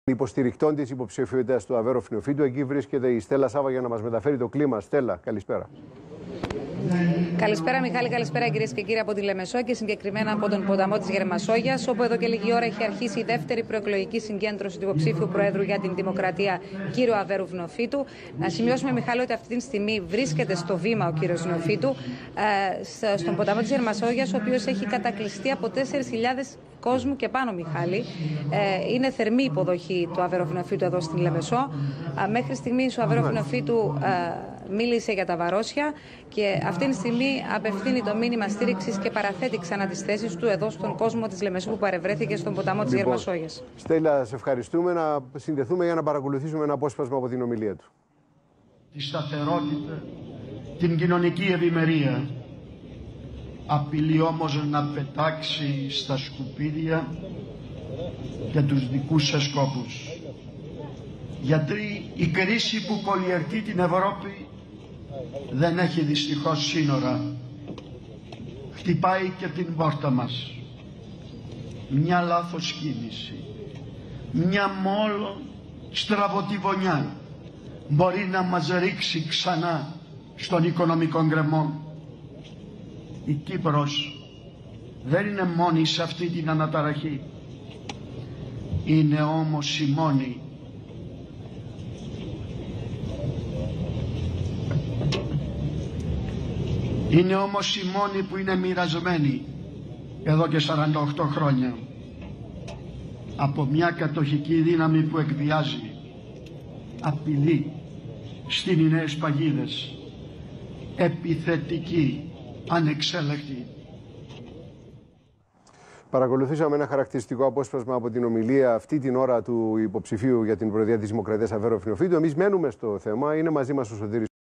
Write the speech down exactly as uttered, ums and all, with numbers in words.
Υποστηρικτών της υποψηφιότητας του Αβέροφ Νεοφύτου. Εκεί βρίσκεται η Στέλλα Σάβα για να μας μεταφέρει το κλίμα. Στέλλα, καλησπέρα. Καλησπέρα Μιχάλη, καλησπέρα κυρίες και κύριοι από τη Λεμεσό και συγκεκριμένα από τον ποταμό της Γερμασόγειας, όπου εδώ και λίγη ώρα έχει αρχίσει η δεύτερη προεκλογική συγκέντρωση του υποψήφιου Προέδρου για την Δημοκρατία, κύριο Αβέροφ Νεοφύτου. Να σημειώσουμε, Μιχάλη, ότι αυτή τη στιγμή βρίσκεται στο βήμα ο κύριος Νεοφύτου, ε, στον ποταμό της Γερμασόγειας, ο οποίος έχει κατακλειστεί από τέσσερις χιλιάδες κόσμου και πάνω, Μιχάλη. Ε, είναι θερμή υποδοχή του Αβέροφ Νεοφύτου εδώ στην Λεμεσό. Ε, μέχρι στιγμής ο Αβέροφ Νεοφύτου ε, μίλησε για τα βαρόσια και αυτή τη στιγμή απευθύνει το μήνυμα στήριξης και παραθέτει ξανά τις θέσεις του εδώ στον κόσμο της Λεμεσού που παρευρέθηκε στον ποταμό της λοιπόν, Γερμασόγειας. Στέλλα, σε ευχαριστούμε. Να συνδεθούμε για να παρακολουθήσουμε ένα απόσπασμα από την ομιλία του. Τη σταθερότητα, την κοινωνική ευημερία. Απειλεί όμως να πετάξει στα σκουπίδια για τους δικούς σας σκόπους. Γιατί η κρίση που πολιορκεί την Ευρώπη δεν έχει δυστυχώς σύνορα. Χτυπάει και την πόρτα μας. Μια λάθος κίνηση, μια μόνο στραβωτή βονιά μπορεί να μας ρίξει ξανά στον οικονομικό γκρεμό. Η Κύπρος δεν είναι μόνη σε αυτή την αναταραχή. Είναι όμως η μόνη Είναι όμως η μόνη που είναι μοιρασμένη εδώ και σαράντα οκτώ χρόνια από μια κατοχική δύναμη που εκβιάζει, απειλεί, στείνει νέες παγίδες, επιθετική, ανεξέλεκτη. Παρακολουθήσαμε ένα χαρακτηριστικό απόσπασμα από την ομιλία αυτή την ώρα του υποψηφίου για την Προεδρία της Δημοκρατίας Αβέροφ Νεοφύτου. Εμείς μένουμε στο θέμα. Είναι μαζί μας ο Σωτήρης